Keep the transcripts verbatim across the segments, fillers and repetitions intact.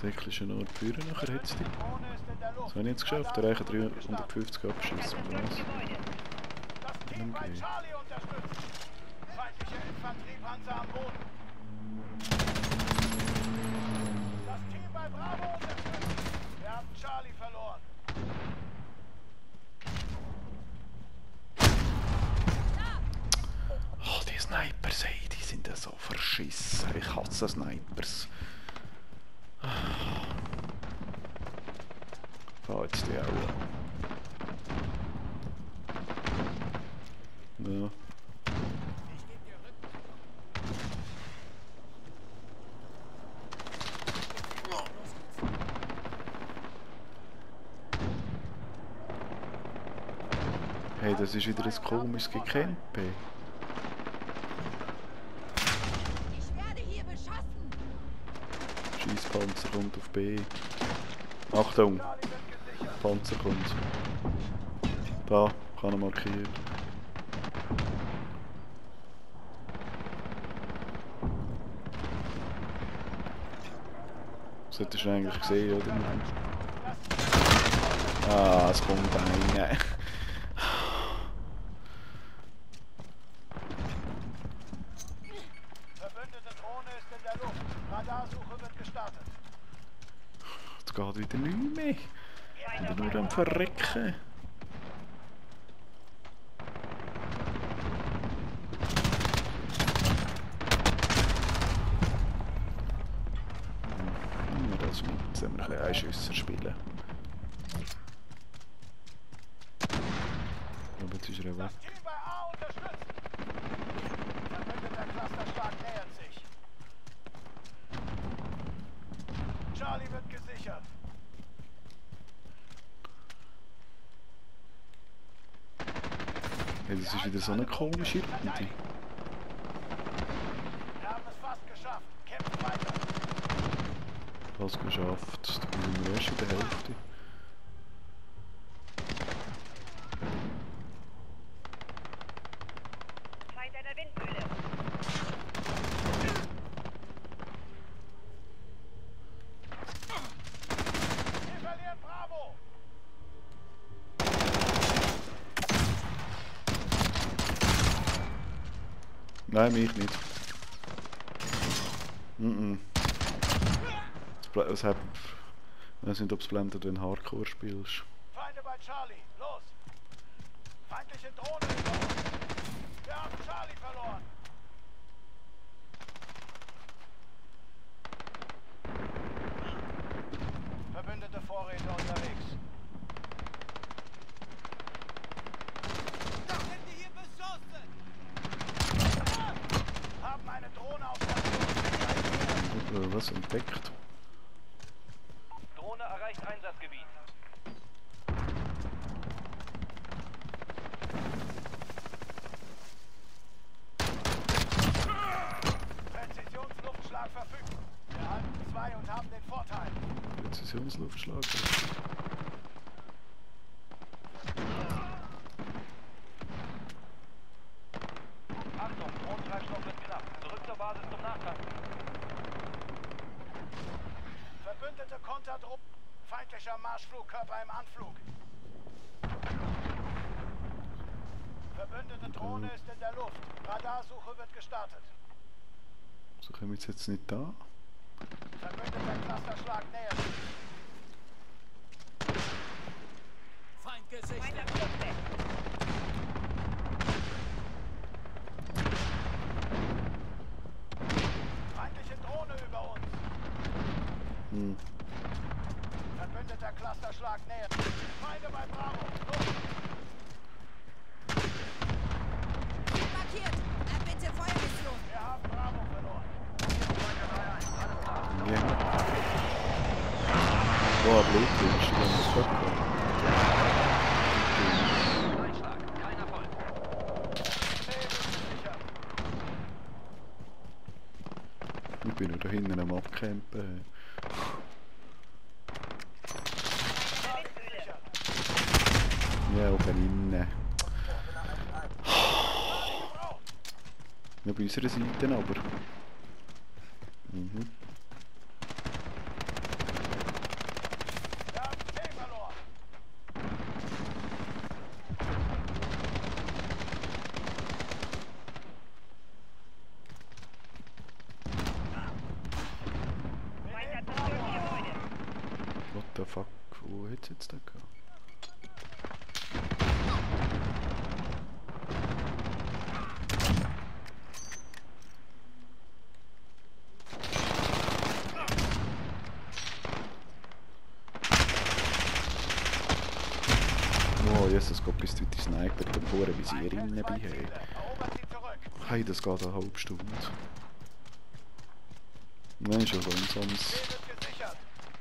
Deckel ist ein Ort führen, nachher hat es die. Das habe ich jetzt geschafft, der reichen dreihundertfünfzig abschießen. Was? Team bei Charlie unterstützt. Feindliche Infanteriepanzer am Boden. Das Team bei Bravo unterstützt. Wir haben Charlie verloren. Oh, die Snipers, ey, die sind ja so verschissen. Ich hasse Snipers. Fahr jetzt die auch an. Ja. Hey, das ist wieder ein komisches Gekämpfe. Ich werde hier beschossen. Scheisspanzer kommt auf B. Achtung! Panzer kommt. Da, kann er markieren. Das hättest du eigentlich gesehen, oder? Ah, es kommt einer. Verbündete Drohne ist in der Luft. Radarsuche wird gestartet. Jetzt geht wieder nichts mehr. Ich bin nur am Verrecken. Hm, das mit. Jetzt haben wir ein bisschen Einschüsser spielen. Aber jetzt ist er weg. Das Team bei A unterstützt. Verbündeter Clusterschlag nähert sich. Charlie wird gesichert. Hey, das ist wieder so eine komische Runde. Wir haben es fast geschafft. Kämpft weiter. Fast geschafft. Da sind wir erst in der Hälfte. Feind einer Windmühle. Wir verlieren Bravo. Nein, mich nicht. Mhm. Das, das hat, ich weiß nicht, ob es blendet, wenn du Hardcore spielst. Feinde bei Charlie. Los. Feindliche Drohne ist los. Wir haben Charlie verloren. Verbündete Vorräte unterwegs. Da sind die hier beschossen. Haben eine Drohne auf der Äh, was entdeckt? Drohne erreicht Einsatzgebiet. Präzisionsluftschlag verfügt. Wir halten zwei und haben den Vorteil. Präzisionsluftschlag. Achtung, Drohnentreibstoff wird knapp. Zurück zur Basis zum Nachtanken. Verbündete Konterdruck. Feindlicher Marschflugkörper im Anflug. Verbündete Drohne ist in der Luft. Radarsuche wird gestartet. So kommen wir jetzt nicht da. Verbündeter Clusterschlag nähert sich. Feind gesichtet. Feind am Flugdeck. Feindliche Drohne über uns. Hm. Verbündeter Clusterschlag nähert sich. Feinde bei Bravo. Los. Markiert. Erbitte Feuermission. Wir haben Bravo verloren. Ja. Boah, Blutwunsch, die haben das verkauft. Einschlag, kein Erfolg. Sicher. Ich bin nur da hinten am Abcampen. Sicher. Ja, oben innen. Ja, bei unserer Seite aber. Mhm. the fuck? Wo hat es jetzt da gehabt? Oh, Jesus Gott, bis du die Sniper dem hohen Visier innen bei haben. Erobert sie zurück. Hey, das geht eine halbe Stunde. Nein, schon sonst. Ziel wird gesichert.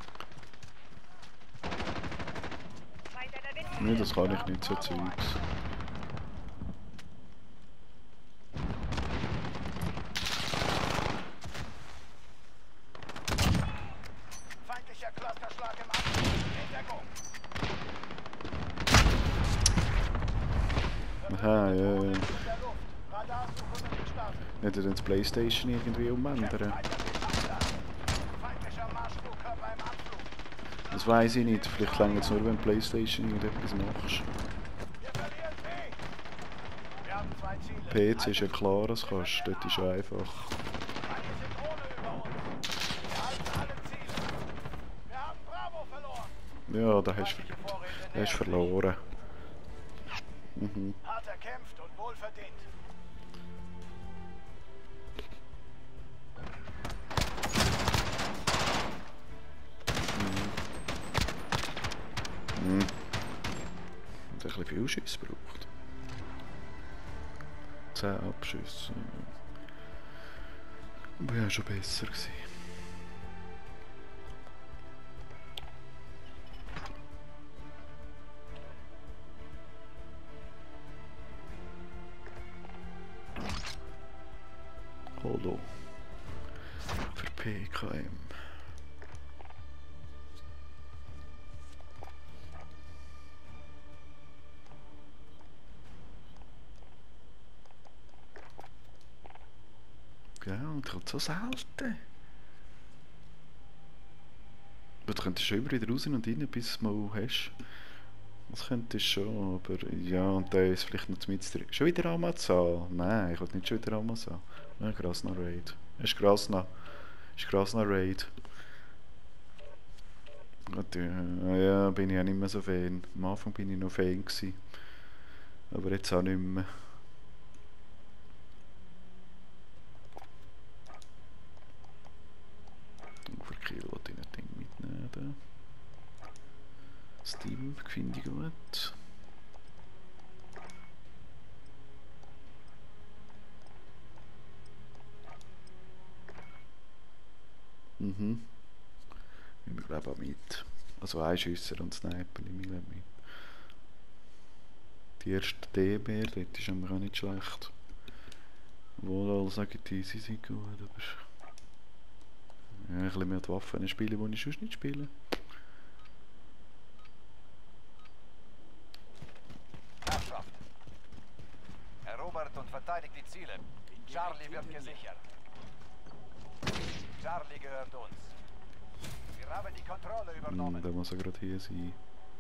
Feind einer Windmühle. Nein, das kann ich nicht, so Zeugs. Feindlicher Clusterschlag im Anflug. In Deckung. Aha, ja, ja. In der Luft. Radarsuche gestartet. Nicht dann die Playstation irgendwie umändern. Feindlicher Marschflugkörper im Anflug. Das weiss ich nicht. Vielleicht länger es nur, wenn du Playstation irgendetwas machst. Wir verlieren P. Wir haben zwei Ziele. P C ist ja klar, das kannst du. Dort ist ja einfach. Feindliche Drohne über uns. Wir halten alle Ziele. Wir haben Bravo verloren. Ja, da hast Feindliche du Vorräte da hast nähern du sich. verloren. Mhm. Hart erkämpft und wohlverdient. Mhm. Hat ein bisschen viel Schüsse gebraucht. zehn Abschüsse. Aber ja, schon besser gewesen. Holo. Für P K M. Ja, und kommt so selten. Aber du könntest schon immer wieder raus und rein, bis du mal hast. Das könntest du schon, aber ja, und da ist vielleicht noch mit drin. Schon wieder Amazon? Nein, ich will nicht schon wieder Amazon. Ja, Grasna Raid. Ist Grasna. Ist Grasna Raid. Gut, ja, ja, bin ich auch nicht mehr so Fan. Am Anfang bin ich noch Fan gewesen. Aber jetzt auch nicht mehr. Overkill wollte ich nicht Ding mitnehmen. Da. Steam finde ich gut. Mhm. Ich glaube auch mit. Also ein Schüsser und Sniper nehme ich glaube mit. Die erste D B R, dort ist aber auch nicht schlecht. Obwohl alle sagen, die sie sind gut, aber... Ja, ein bisschen mehr die Waffen spielen, die ich sonst nicht spiele. Herrschaft. Erobert und verteidigt die Ziele. Charlie wird gesichert. Charlie gehört uns. Wir haben die Kontrolle Hm, übernommen. da muss er gerade hier sein.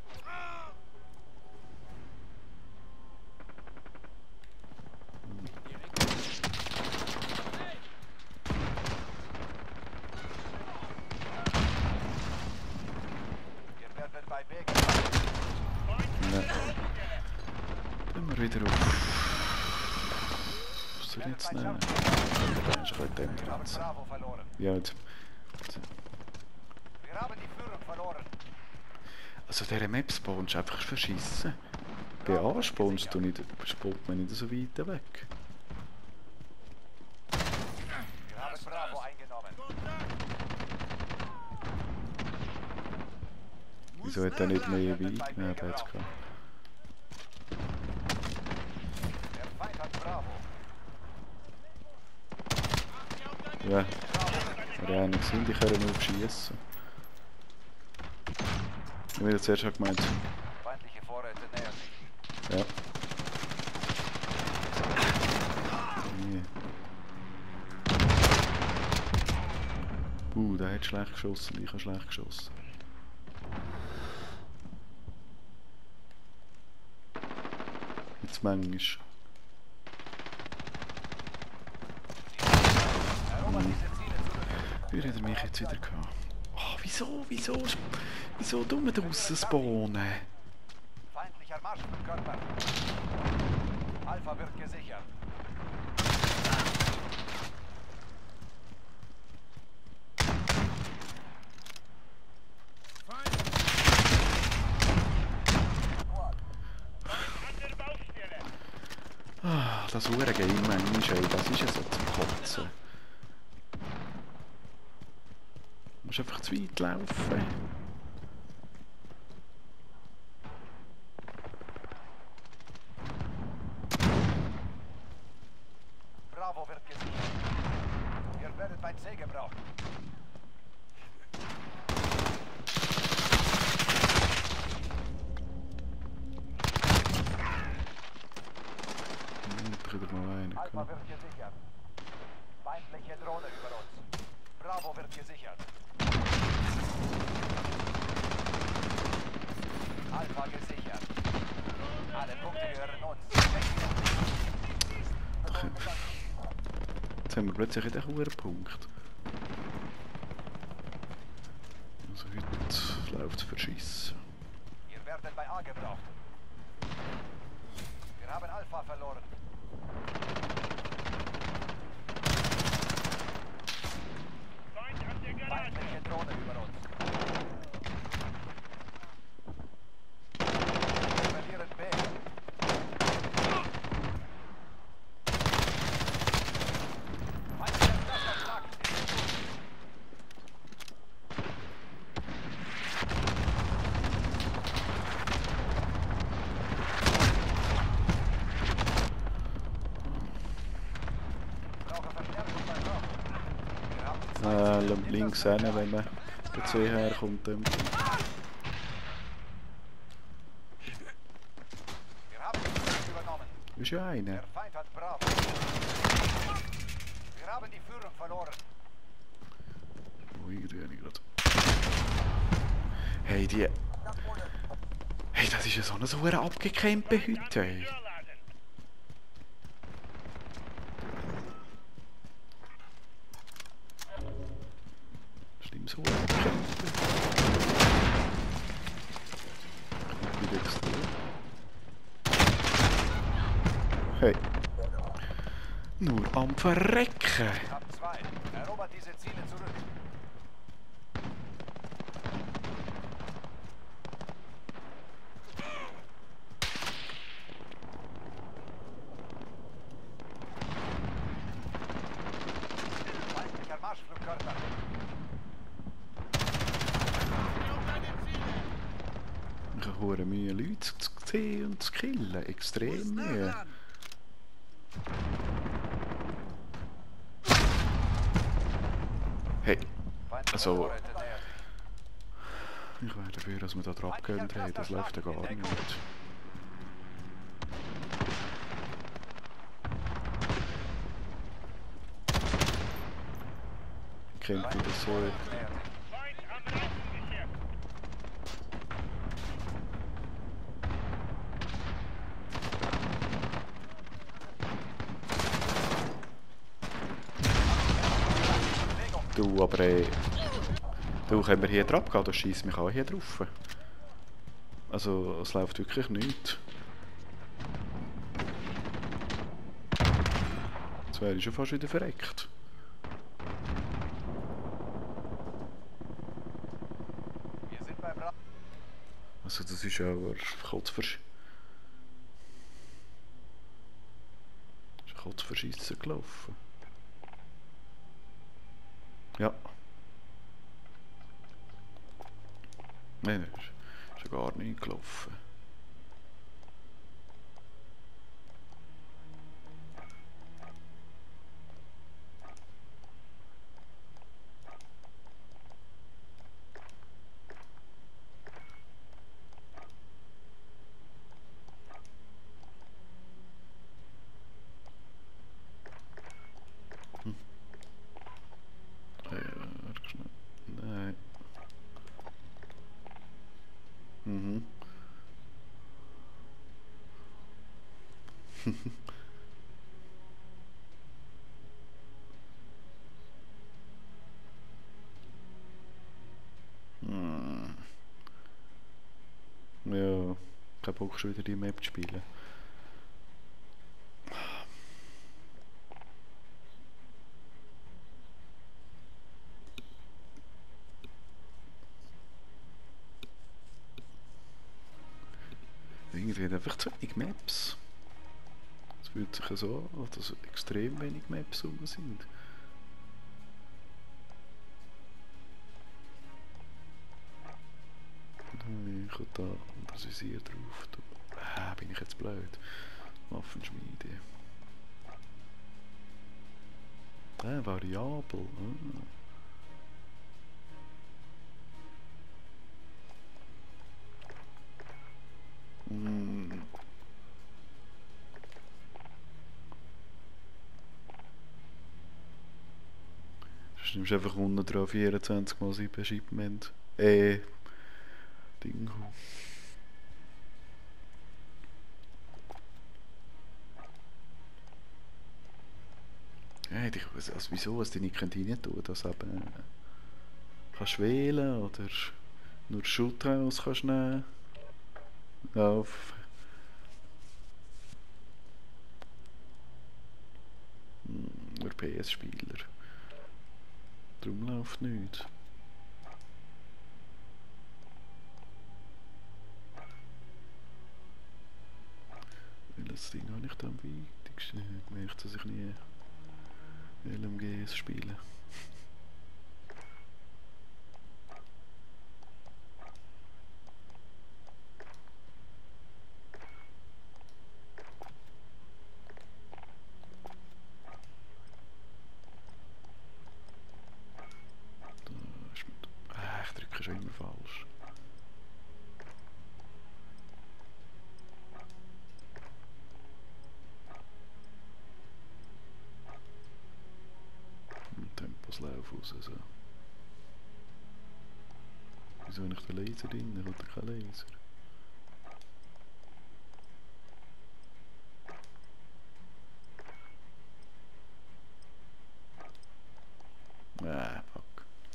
Wir werden bei B Nein. Gehen wir wieder auf. Was soll ich jetzt nehmen? Da ist ein bisschen Wir haben Tendenz. Bravo verloren. Ja, jetzt. Wir haben die Führung verloren. Also dieser Map spawnst du einfach verschissen. Bei A spawnst du nicht, spawnt man nicht so weit weg. Wir haben Bravo eingenommen. Wieso hat er nicht mehr weit? Ja, der hat's gehabt. Der Feind hat Bravo. Ja. Wäre ja nicht Sinn, die können nur schiessen. Ich habe zuerst schon gemeint. Feindliche Vorräte nähern sich. Ja. Nee. Uh, der hat schlecht geschossen, ich habe schlecht geschossen. Jetzt manchmal. Erobert diese Ziele zurück. Wie hat er mich jetzt wieder gehabt? Oh, wieso, wieso, wieso tun wir draussen spawnen? Feindlicher Marschflugkörper. Alpha wird gesichert. An der Baustelle. Ah, das hure Game manchmal, ey, das ist ja so zum Kotzen. Du musst einfach zu weit laufen. Bravo wird gesichert. Ihr werdet mein C gebraucht. Hm, da kriegt mal einen. Alpha wird gesichert. Feindliche Drohne über uns. Bravo wird gesichert. Alpha gesichert. Alle Punkte gehören uns. Doch, jetzt haben wir plötzlich einen hohen Punkt. Also heute läuft es verschissen. Ihr werdet bei A gebraucht. Wir haben Alpha verloren. Feind an der Garage. Feindliche Drohne über uns. Wir verlieren B. Feindlicher Clusterschlag. Brauche Verstärkung bei Bravo. Wir haben zwei Äh, links hin, wenn man der C herkommt. Dann. Wir haben die Führung übernommen. Ist ja einer. Der Feind hat Bravo. Wir haben die Führung verloren. Oh, irgendwie habe ich gerade. Hey, die. Hey, das ist ja so eine so eine abgekämpfte heute. Hey. Türladen. Schlimm so abgekämpft. Wieder extrem. Hey. Nur am Verrecken. Ich habe zwei. Erobert diese Ziele zurück. Feindlicher Marschflugkörper. Ich habe hure Mühe, Leute zu sehen und zu killen. Extrem Mühe. Hey, Feindliche Also- Vorräte nähert sich. ich wäre dafür, dass wir da drauf gehen. Hey, das läuft ja gar nicht. Kennt ihr das so? Nähert sich. Feind am Rassengeschirr. Bewegung. Du, aber ey. Du, können wir hier drauf gehen? Du schießt mich auch hier drauf. Also, es läuft wirklich nichts. Jetzt wäre ich schon fast wieder verreckt. Wir sind bei Bravo. Also, das ist ja aber Kotzversch... Das ist Kotzverschiessen gelaufen. Ja. Nein, nein, ist, ist ja gar nicht gelaufen. Hm. Äh, warte schnell. Nein. Mhm. Kein Bock schon wieder die Map zu spielen. Irgendwie hat einfach zu wenig Maps. Es fühlt sich so an, dass extrem wenig Maps rum sind. Ich habe da das Visier drauf. Ah, bin ich jetzt blöd. Waffenschmiede. Ah, variabel. Ah. Mm. Du nimmst einfach unten drauf vierundzwanzig mal sieben Shipment. Äh. Ding. Ja, ich, also wieso, was die nicht rein tun, dass eben äh, kannst wählen oder nur Shoothouse kannst nehmen. Auf hm, nur P S-Spieler. Darum läuft nichts. Welches Ding habe ich da am wichtigsten? Ich möchte, dass ich nie L M Gs spiele. Da ist mit, ah, ich drücke schon immer falsch. Temposlauf raus. So. Wieso habe ich den Laser drin oder kein Laser? Ah, fuck.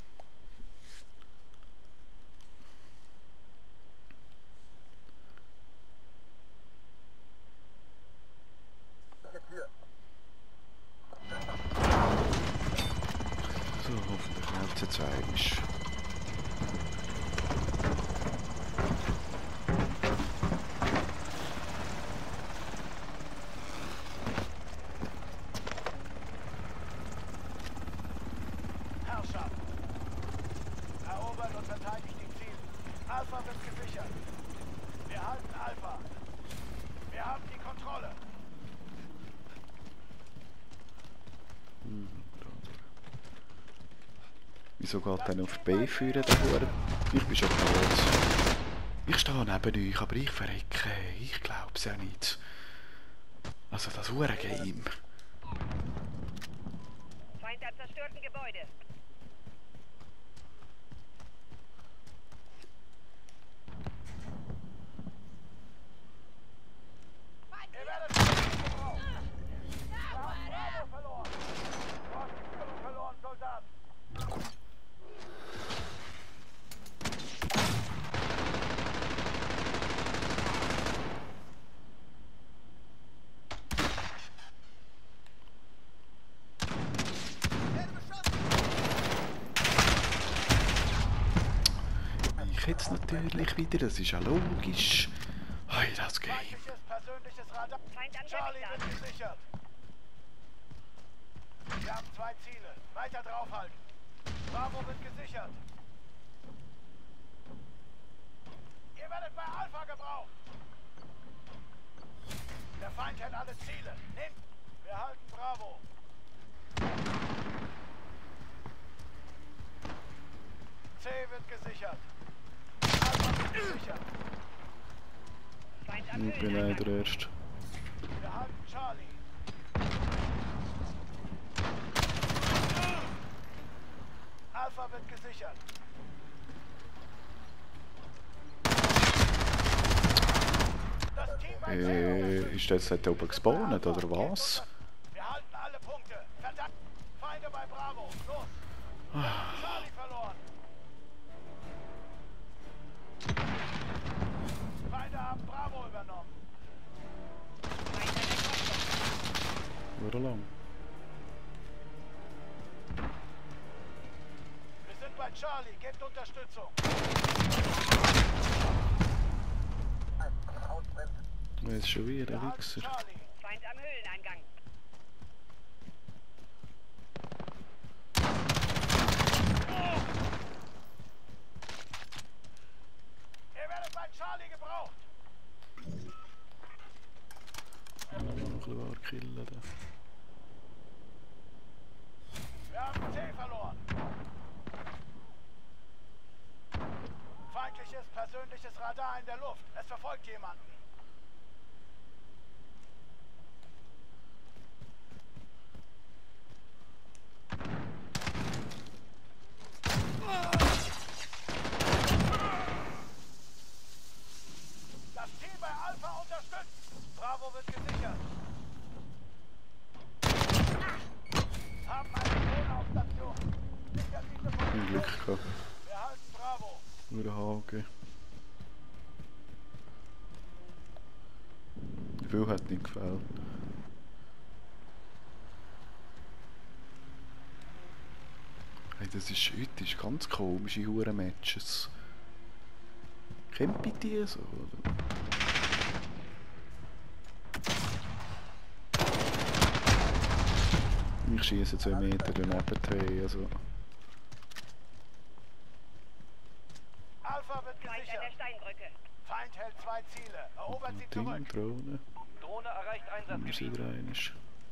So, hoffentlich läuft es jetzt eigentlich. Herrschaft! Erobert und verteidigt die Ziele. Alpha wird gesichert. Wir halten Alpha. Wir haben die Kontrolle. Hm, wieso geht der auf B führen, der Hure? Ich bin schon tot. Ich stehe neben euch, aber ich verrecke. Ich glaub's ja nicht. Also das Hure-Game. Feind am zerstörten Gebäude. Ihr werdet gebraucht. Wir haben Bravo verloren. Du hast die Führung verloren, Soldat. Ich jetzt natürlich wieder, das ist ja logisch. Hey, das Game. Feindliches persönliches Radar. Feind an Charlie Deckstand. wird gesichert. Wir haben zwei Ziele. Weiter draufhalten. Bravo wird gesichert. Ihr werdet bei Alpha gebraucht. Der Feind hält alle Ziele. Nehmt. Wir halten Bravo. C wird gesichert. Alpha wird gesichert. Feind am Ich bin leider erst. Wir halten Charlie. Alpha wird gesichert. Das Team bei Äh, ist das jetzt oben gespawnt oder was? Wir halten alle Punkte. Verdammt. Feinde bei Bravo. Los. Charlie verloren. Feinde haben Bravo Oder lang. Wir sind bei Charlie. Gebt Unterstützung. Jetzt schon wieder, Wir der halten Wichser. Charlie. Feind am Höhleneingang. Ihr werdet bei Charlie gebraucht. Noch ein bisschen wahr killen da. Wir haben C verloren. Feindliches persönliches Radar in der Luft. Es verfolgt jemanden. Das Team bei Alpha unterstützt. Bravo wird gesichert. Haben eine Drohne auf Station. Sichert diese Ein Position. Glück gehabt. Wir halten Bravo. Nur ein Hage. Viel hat nicht gefällt. Hey, das ist, heute ist ganz komische Huren-Matches. Kennt ihr die so? Oder? Ich schieße zwei Meter daneben her, also. Alpha wird Feind an der gesichert. Steinbrücke. Feind hält zwei Ziele. Erobert sie Ding, zurück. Drohne. Drohne erreicht Wenn man sie Einsatzgebiet. rein ist.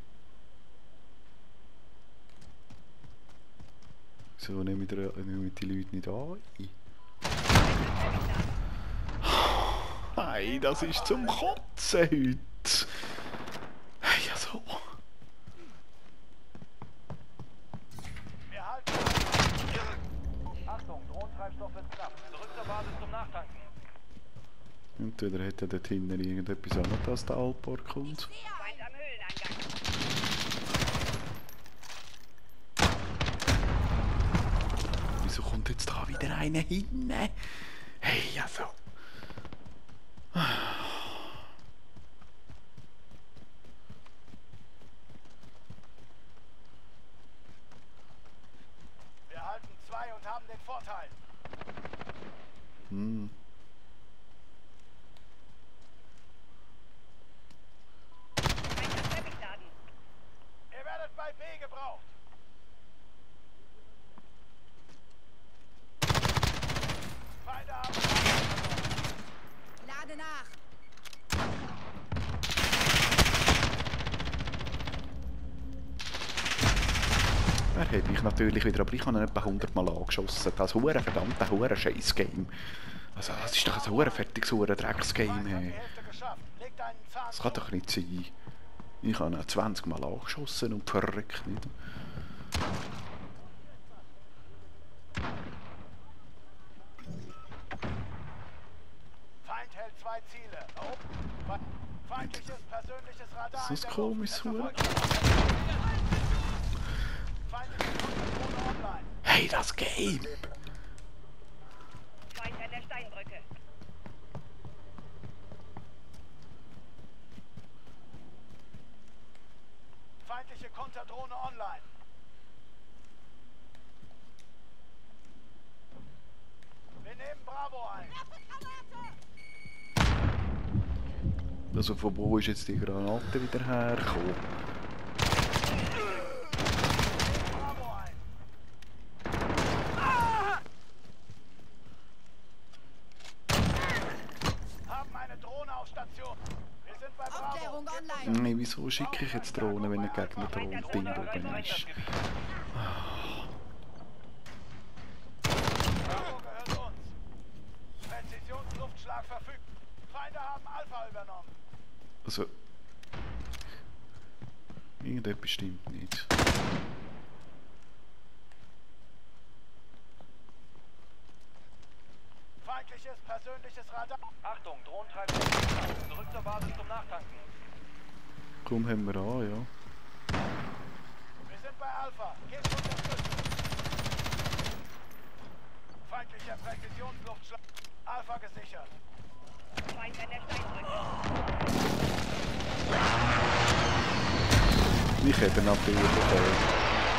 Wieso nehme ich, die- nehme ich die Leute nicht an? Hey, das ist zum Kotzen heute! Hey, also. Wir halten. Achtung, Drohnentreibstoff wird knapp. Zurück zur Basis zum Nachtanken. Entweder hat er dort hinten irgendetwas an, dass der Alpor kommt. Feind am Höhleneingang. Wieso kommt jetzt da wieder einer hin? Hey, also. Wir halten zwei und haben den Vorteil. Hm. Feind am Teppichdaten. Ihr werdet bei B gebraucht. Feinde haben. Lade nach. Er hätte ich natürlich wieder, aber ich habe ihn etwa hundert Mal angeschossen. Das hure verdammte hure Scheiß-Game. Also, das ist doch ein hure fertiges hure Drecks-Game. Feind hat die Hey. Hälfte geschafft. Legt einen Zahn. Das kann doch nicht sein. Ich habe ihn zwanzig Mal angeschossen und verreckt nicht. Feind hält zwei Ziele. Erob- Fe- Feindliches persönliches Radar. Das in ist der komisch, Luft. Es Hure. verfolgt jemanden. Feindliche Drohne online. Hey, das Game! Feind an der Steinbrücke. Feindliche Konterdrohne online. Wir nehmen Bravo ein. Also, von wo ist jetzt die Granate wieder hergekommen? Bravo ein. Haben eine Drohne auf Station. Wir sind bei Bravo. Aufklärung online. Nee, wieso schicke ich jetzt Drohnen, wenn der Gegner Drohnen Ding Drohne erreicht oben ist? Einsatzgebiet. Bravo gehört uns. Präzisionsluftschlag verfügt. Feinde haben Alpha übernommen. Also. Irgendetwas stimmt nicht. Feindliches persönliches Radar. Achtung, Drohnentreibstoff wird knapp. Zurück zur Basis zum Nachtanken. Komm, haben wir an, ja. Wir sind bei Alpha. Gebt Unterstützung. Feindlicher Präzisionsluftschlag. Alpha gesichert. Feind an der Steinbrücke. Ich eben natürlich auch.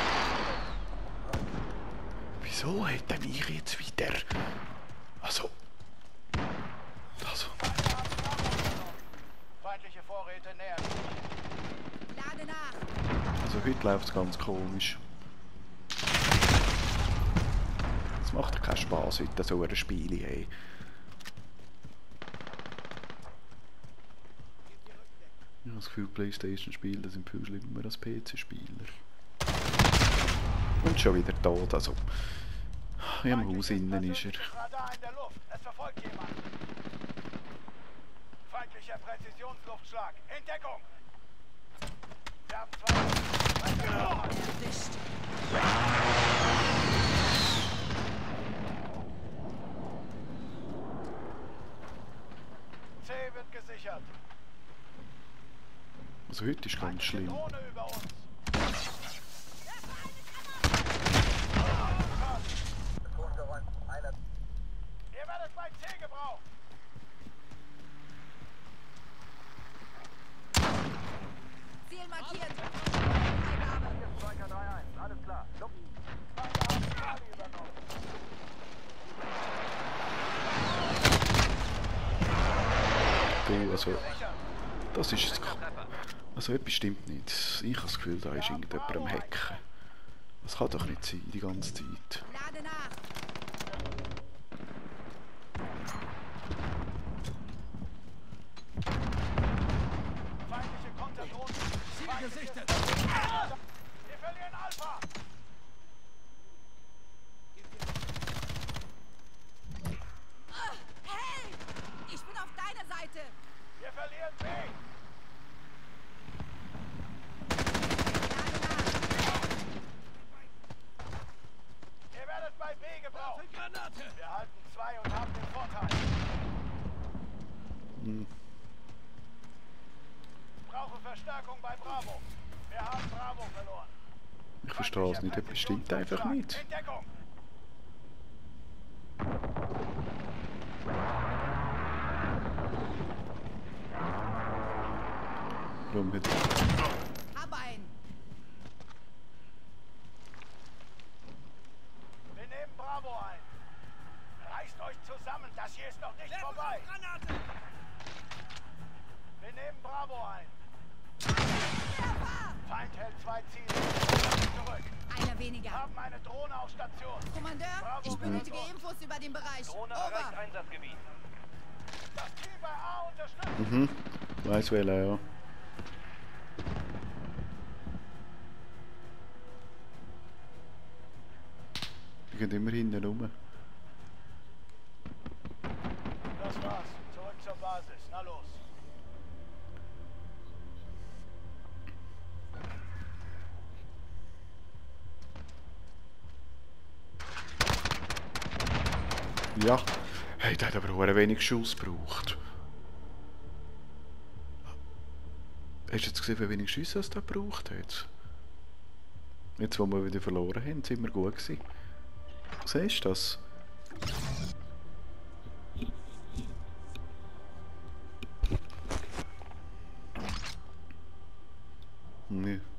Wieso hat er mich jetzt wieder? Also. Also. Feindliche Vorräte nähern sich. Lade nach. Also heute läuft es ganz komisch. Es macht ja keinen Spaß heute so ein Spiel. Hey. Ich habe das Gefühl, Playstation-Spieler sind viel schlimmer als P C-Spieler. Und schon wieder tot, also. Im Haus innen ist er. Radar in der Luft. Es verfolgt jemand. Feindlicher Präzisionsluftschlag. In Deckung. Wir haben zwei. Erwischt. C wird gesichert. Also heute ist ganz schlimm. Drohne über uns. Ihr werdet bei C gebraucht. Ziel markiert. Freigabe. Striker drei eins, alles klar. Luft. Feinde haben Charlie übernommen. Du, also. Das ist es. Also etwas stimmt nicht. Ich habe das Gefühl, da ist irgendjemand am Hacken. Das kann doch nicht sein, die ganze Zeit. Lade nach. Feindliche Konterdrohnen. Ziel gesichtet. Wir verlieren Alpha. Hey! Ich bin auf deiner Seite. Wir verlieren B. Ihr werdet bei B gebraucht. Wir halten zwei und haben den Vorteil. Hm. Brauche Verstärkung bei Bravo. Wir haben Bravo verloren. Ich verstehe es nicht, etwas stimmt einfach nicht. In Deckung. Warum hat Hab einen. Wir nehmen Bravo ein. Reißt euch zusammen, das hier ist noch nicht vorbei. Wir nehmen Bravo ein. Feind hält zwei Ziele. Zurück. Einer weniger. Haben eine Drohne auf Station. Kommandeur, ich benötige Infos über den Bereich. Drohne erreicht Over. Einsatzgebiet. Das Team bei A unterstützt. Mhm. Weiss welcher, ja. Die gehen immer hinten rum. Das war's. Zurück zur Basis. Na los. Ja. Hey, der hat aber auch ein wenig Schuss gebraucht. Hast du jetzt gesehen, wie wenig Schüsse es da gebraucht hat? Jetzt, wo wir wieder verloren haben, sind wir gut gewesen. Siehst du das? Nee.